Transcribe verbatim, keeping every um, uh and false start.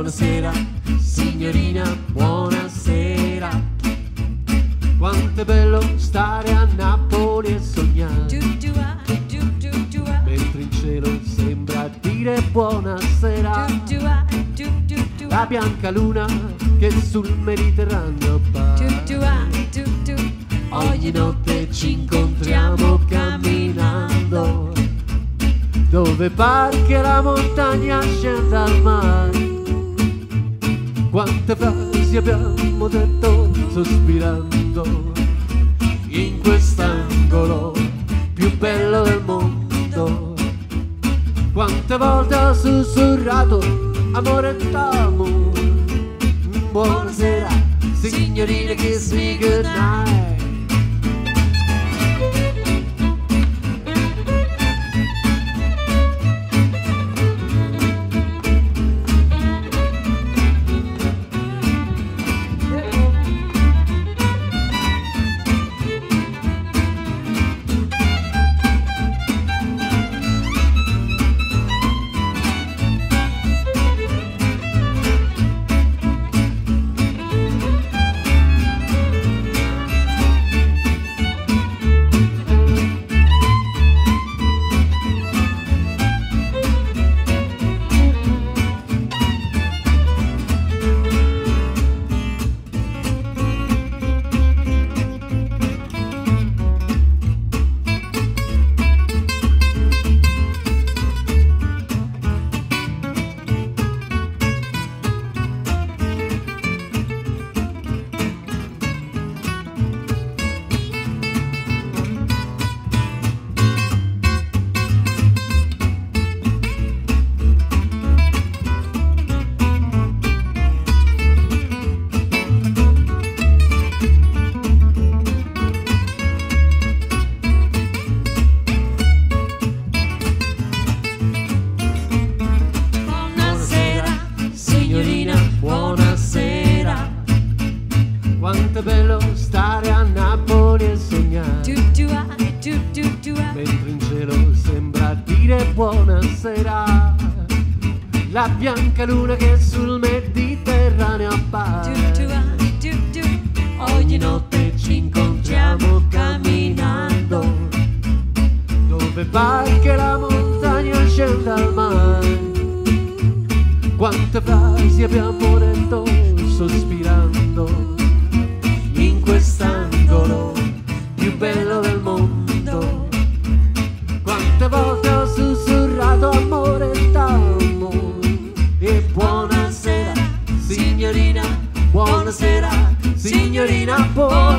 Buonasera, signorina, buonasera. Quanto è bello stare a Napoli e sognare, mentre in cielo sembra dire buonasera. La bianca luna che sul Mediterraneo appare. Ogni notte ci incontriamo camminando, dove pare che la montagna scenda al mare. Quante frasi abbiamo detto sospirando in quest'angolo più bello del mondo. Quante volte ho sussurrato amore t'amo. Buonasera, signorina, kiss me goodnight. Buonasera, quanto è bello stare a Napoli e sognare, mentre in cielo sembra dire buonasera. La bianca luna che sul Mediterraneo appare. Ogni notte ci incontriamo camminando, dove pare che la montagna scenda al mare. Quante frasi abbiamo detto sospirando in quest'angolo più bello del mondo. Quante volte ho sussurrato amore t'amo. E buonasera, signorina, buonasera, signorina, buonasera.